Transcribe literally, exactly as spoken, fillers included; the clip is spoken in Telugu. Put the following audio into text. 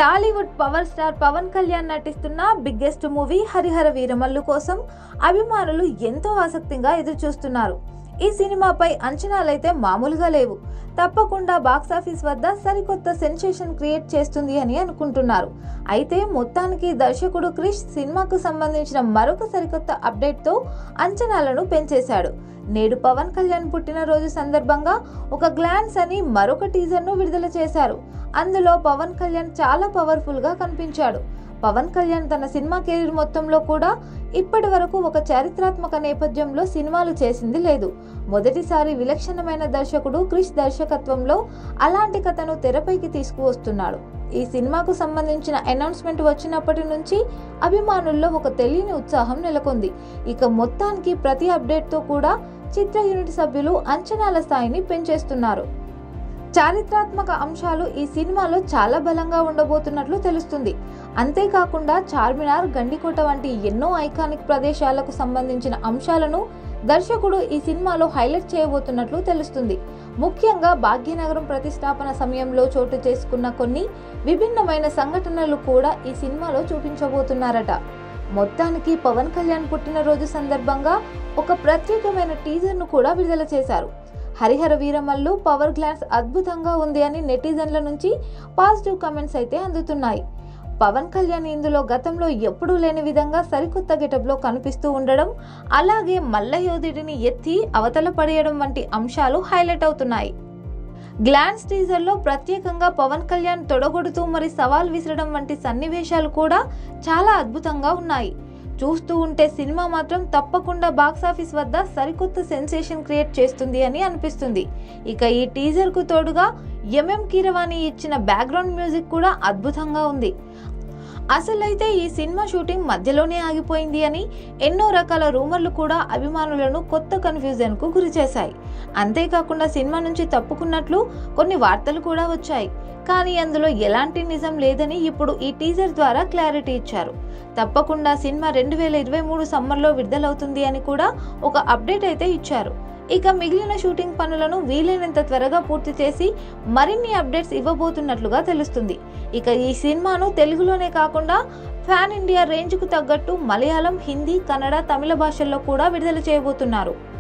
టాలీవుడ్ పవర్ స్టార్ పవన్ కళ్యాణ్ నటిస్తున్న బిగ్గెస్ట్ మూవీ హరిహర వీరమల్లు కోసం అభిమానులు ఎంతో ఆసక్తిగా ఎదురు చూస్తున్నారు. ఈ సినిమాపై అంచనాలైతే మామూలుగా లేవు. తప్పకుండా బాక్సాఫీస్ వద్ద సరికొత్త సెన్సేషన్ క్రియేట్ చేస్తుంది అని అనుకుంటున్నారు. అయితే మొత్తానికి దర్శకుడు క్రిష్ సినిమాకు సంబంధించిన మరొక సరికొత్త అప్డేట్తో అంచనాలను పెంచేశాడు. నేడు పవన్ కళ్యాణ్ పుట్టినరోజు సందర్భంగా ఒక గ్లాన్స్ అని మరొక టీజర్ను విడుదల చేశారు. అందులో పవన్ కళ్యాణ్ చాలా పవర్ఫుల్గా కనిపించాడు. పవన్ కళ్యాణ్ తన సినిమా కెరీర్ మొత్తంలో కూడా ఇప్పటి వరకు ఒక చారిత్రాత్మక నేపథ్యంలో సినిమాలు చేసింది లేదు. మొదటిసారి విలక్షణమైన దర్శకుడు క్రిష్ దర్శకత్వంలో అలాంటి కథను తెరపైకి తీసుకువస్తున్నాడు. ఈ సినిమాకు సంబంధించిన అనౌన్స్మెంట్ వచ్చినప్పటి నుంచి అభిమానుల్లో ఒక తెలియని ఉత్సాహం నెలకొంది. ఇక మొత్తానికి ప్రతి అప్డేట్తో కూడా చిత్ర యూనిట్ సభ్యులు అంచనాల స్థాయిని పెంచేస్తున్నారు. చారిత్రాత్మక అంశాలు ఈ సినిమాలో చాలా బలంగా ఉండబోతున్నట్లు తెలుస్తుంది. అంతేకాకుండా చార్మినార్, గండికోట వంటి ఎన్నో ఐకానిక్ ప్రదేశాలకు సంబంధించిన అంశాలను దర్శకుడు ఈ సినిమాలో హైలైట్ చేయబోతున్నట్లు తెలుస్తుంది. ముఖ్యంగా భాగ్యనగరం ప్రతిష్టాపన సమయంలో చోటు చేసుకున్న కొన్ని విభిన్నమైన సంఘటనలు కూడా ఈ సినిమాలో చూపించబోతున్నారట. మొత్తానికి పవన్ కళ్యాణ్ పుట్టినరోజు సందర్భంగా ఒక ప్రత్యేకమైన టీజర్ను కూడా విడుదల చేశారు. హరిహర వీరమల్లు పవర్ గ్లాన్స్ అద్భుతంగా ఉంది అని నెటిజన్ల నుంచి పాజిటివ్ కామెంట్స్ అయితే అందుతున్నాయి. పవన్ కళ్యాణ్ ఇందులో గతంలో ఎప్పుడూ లేని విధంగా సరికొత్త గెటప్లో కనిపిస్తూ ఉండడం, అలాగే మల్లయోధుడిని ఎత్తి అవతల పడేయడం వంటి అంశాలు హైలైట్ అవుతున్నాయి. గ్లాన్స్ టీజర్లో ప్రత్యేకంగా పవన్ కళ్యాణ్ తొడగొడుతూ మరి సవాల్ విసరడం వంటి సన్నివేశాలు కూడా చాలా అద్భుతంగా ఉన్నాయి. చూస్తూ ఉంటే సినిమా మాత్రం తప్పకుండా బాక్సాఫీస్ వద్ద సరికొత్త సెన్సేషన్ క్రియేట్ చేస్తుంది అని అనిపిస్తుంది. ఇక ఈ టీజర్కు తోడుగా ఎంఎం కీరవాణి ఇచ్చిన బ్యాక్గ్రౌండ్ మ్యూజిక్ కూడా అద్భుతంగా ఉంది. అసలైతే ఈ సినిమా షూటింగ్ మధ్యలోనే ఆగిపోయింది అని ఎన్నో రకాల రూమర్లు కూడా అభిమానులను కొత్త కన్ఫ్యూజన్కు గురి చేశాయి. అంతేకాకుండా సినిమా నుంచి తప్పుకున్నట్లు కొన్ని వార్తలు కూడా వచ్చాయి. కానీ అందులో ఎలాంటి నిజం లేదని ఇప్పుడు ఈ టీజర్ ద్వారా క్లారిటీ ఇచ్చారు. తప్పకుండా సినిమా రెండు వేల ఇరవై మూడు సమ్మర్లో విడుదలవుతుంది అని కూడా ఒక అప్డేట్ అయితే ఇచ్చారు. ఇక మిగిలిన షూటింగ్ పనులను వీలైనంత త్వరగా పూర్తి చేసి మరిన్ని అప్డేట్స్ ఇవ్వబోతున్నట్లుగా తెలుస్తుంది. ఇక ఈ సినిమాను తెలుగులోనే కాకుండా ఫ్యాన్ ఇండియా రేంజ్కు తగ్గట్టు మలయాళం, హిందీ, కన్నడ, తమిళ భాషల్లో కూడా విడుదల చేయబోతున్నారు.